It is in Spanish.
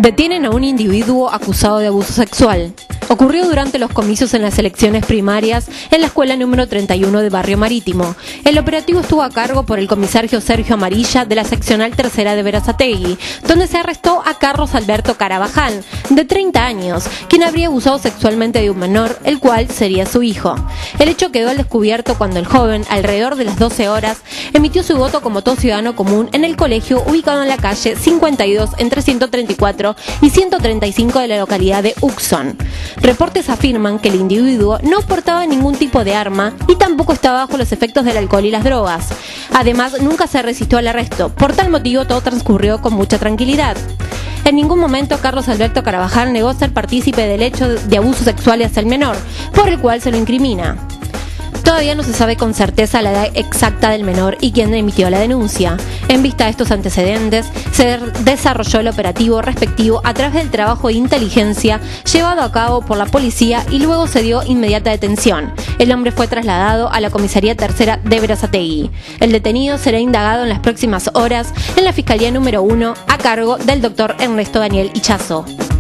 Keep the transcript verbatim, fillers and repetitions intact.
Detienen a un individuo acusado de abuso sexual. Ocurrió durante los comicios en las elecciones primarias en la escuela número treinta y uno de Barrio Marítimo. El operativo estuvo a cargo por el comisario Sergio Amarilla de la seccional tercera de Berazategui, donde se arrestó a Carlos Alberto Carabajal, de treinta años, quien habría abusado sexualmente de un menor, el cual sería su hijo. El hecho quedó al descubierto cuando el joven, alrededor de las doce horas, emitió su voto como todo ciudadano común en el colegio ubicado en la calle cincuenta y dos entre ciento treinta y cuatro y ciento treinta y cinco de la localidad de Uxón. Reportes afirman que el individuo no portaba ningún tipo de arma y tampoco estaba bajo los efectos del alcohol y las drogas. Además, nunca se resistió al arresto. Por tal motivo, todo transcurrió con mucha tranquilidad. En ningún momento Carlos Alberto Carabajal negó ser partícipe del hecho de abuso sexual hacia el menor, por el cual se lo incrimina. Todavía no se sabe con certeza la edad exacta del menor y quién emitió la denuncia. En vista de estos antecedentes, se desarrolló el operativo respectivo a través del trabajo de inteligencia llevado a cabo por la policía y luego se dio inmediata detención. El hombre fue trasladado a la comisaría tercera de Berazategui. El detenido será indagado en las próximas horas en la Fiscalía número uno a cargo del doctor Ernesto Daniel Ichazo.